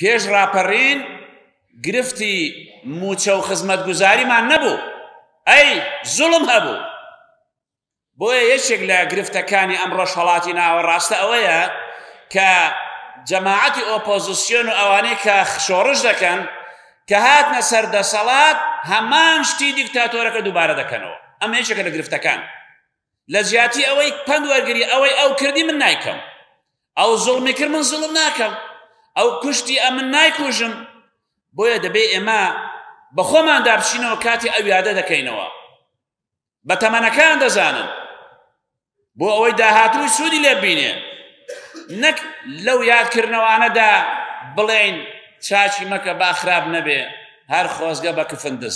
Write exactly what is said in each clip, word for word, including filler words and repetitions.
پێش ڕاپەڕین گرفتی موچە و خزمەتگوزاریمان نەبوو، ئەی زوڵم هەبوو. بۆیە یەکێک لە گرفتەکانی ئەم ڕۆژهەڵاتی ناوەڕاستە ئەوەیە کە جەماعەتی ئۆپۆزیسیۆن و ئەوانەی کە شۆڕش دەکەن کە هاتنە سەر دەسەڵات هەمان شتی دیکتاتۆرەکە دووبارە دەکەنەوە. ئەمە یەکێکە لە گرفتەکان. لە جیاتی ئەوەی پند وەرگری ئەوەی ئەو کردی من نایکەم، ئەو زوڵمی کرد من زوڵم ناکەم، ئەو کوشتی ئە من نایکوژم. بۆیە دەبێ ئێمە بە خۆماندا بچینەوە کاتی ئەو یادە دەکەینەوە، بە تەمەنەکان دەزانن بۆ ئەوەی داهاتووی سوودی لێ بینێ، نەک لەو یادکردنەوانەدا بڵێین چاچی مەکە با خراپ نەبێ، هەر خۆزگە بە کفندس.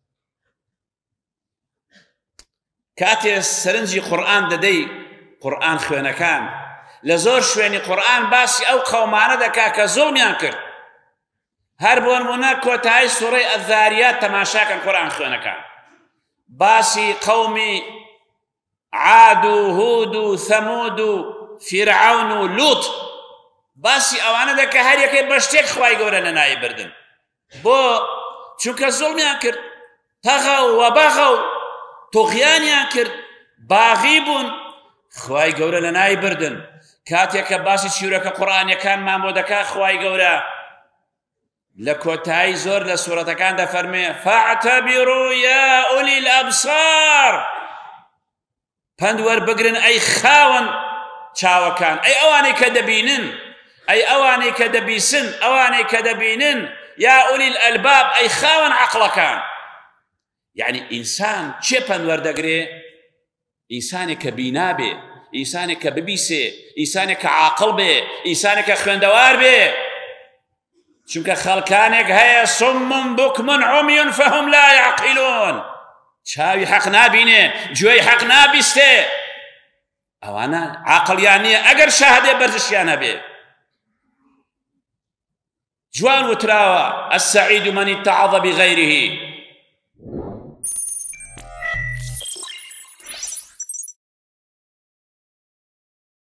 کاتێ سەرنجی قورئان دەدەی، قورئان خوێنەکان لە زۆر شوێنی قورئان باسی ئەو قەومانە دەکا کە زوڵمیان کرد. هەر بۆ نمونە کۆتایی سوورەی ئەذاریات تەماشاکەن قورئان خوێنەکان، باسی قەومی عاد و هود و ثەمود و فیرعەون و لوط، باسی ئەوانە دەکە هەر یەکەی بە شتێک خوای گەورە لەناوی بردن، بۆ چونکە زوڵمیان کرد، تەغەو و بەغەو تۆغیانیان کرد، باغی بوون، خوای گەورە لەناوی بردن. کاتێک کە باسی چیرۆکە قورئانیەکانمان بۆ دەکا خوای گەورە لە کۆتایی زۆر لە سوورەتەکان دەفەرمێ فاعتەبیڕوا یا ئولی الئەبصار، پند وەربگرن ئەی خاوەن چاوەکان، ئەی ئەوانەی کە دەبینن، ئەی ئەوانەی کە دەبیسن، ئەوانەی کە دەبینن، یا ئولی الئەلباب، ئەی خاوەن عەقڵەکان. یعنی ئینسان چێ پند وەردەگرێ؟ ئینسانێک کە بینا بێ، ئینسانێک کە ببیسێ، ئینسانێک کە عاقڵ بێ، ئینسانێک کە خوێندەوار بێ. چونکە خەڵکانێک هەیە سومم بوکمن عومیون فەهم لا یعقیلون، چاوی حەق نابینێ، گوێی حەق نابیستێ، ئەوانە عاقڵیان نییە ئەگەر شاهدێ بەرزشیان هەبێ. جوان وتراوە السەعید من اتعظ بغیره،